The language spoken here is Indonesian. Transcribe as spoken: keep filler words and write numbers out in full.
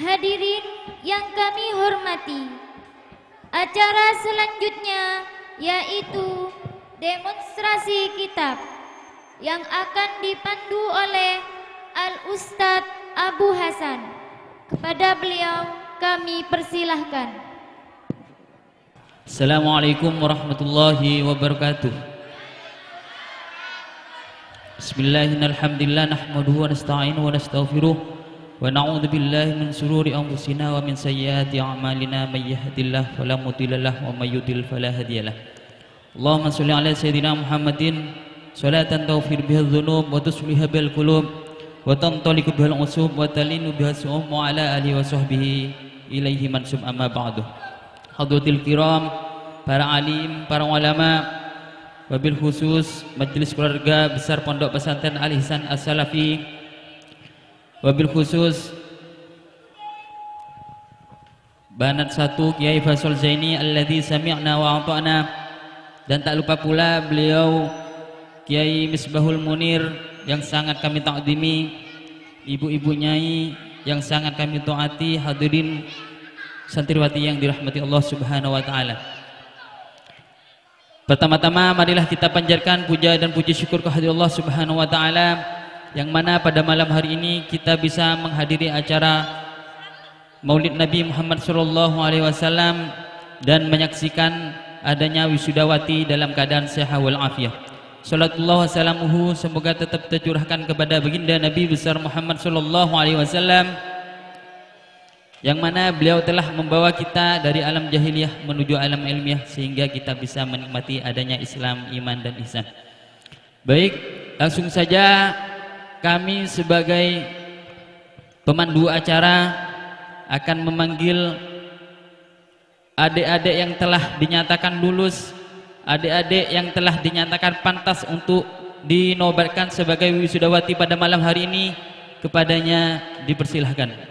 Hadirin yang kami hormati, acara selanjutnya yaitu demonstrasi kitab yang akan dipandu oleh Al-Ustadz Abu Hasan. Kepada beliau kami persilahkan. Assalamualaikum warahmatullahi wabarakatuh. Bismillahirrahmanirrahim. Nahmaduhu wa nasta'inuhu wa nastaghfiruh wa na'udzu billahi min shururi anfusina wa min sayyiati a'malina may yahdihillahu fala mudilla lahu wa may yudlil fala hadiyalah. Allahumma shalli ala sayyidina Muhammadin salatan taghfir biha dzunub wa tusliha bil qulub wa tantaliqu bihal usub wa talinu biha su'um wa ala alihi wa sahbihi ilaihi mansub amma ba'du. Hadratil kiram, para alim, para ulama, wabil khusus majelis keluarga besar Pondok Pesantren Al Ihsan As-Salafi, wabil khusus Banat satu Kiai Faisal Zaini alladzi sami'na wa ata'na, dan tak lupa pula beliau Kiai Misbahul Munir yang sangat kami takdimi, ibu-ibu nyai yang sangat kami taati, hadirin santriwati yang dirahmati Allah Subhanahu wa taala. Pertama-tama marilah kita panjatkan puja dan puji syukur kehadirat Allah Subhanahu wa taala, yang mana pada malam hari ini kita bisa menghadiri acara Maulid Nabi Muhammad sallallahu alaihi wasallam dan menyaksikan adanya wisudawati dalam keadaan sehat wal afiah. Salatullah wassalamuhu semoga tetap tercurahkan kepada baginda Nabi besar Muhammad sallallahu alaihi wasallam, yang mana beliau telah membawa kita dari alam jahiliyah menuju alam ilmiah sehingga kita bisa menikmati adanya Islam, iman dan ihsan. Baik, langsung saja kami sebagai pemandu acara akan memanggil adik-adik yang telah dinyatakan lulus, adik-adik yang telah dinyatakan pantas untuk dinobatkan sebagai wisudawati pada malam hari ini. Kepadanya dipersilahkan.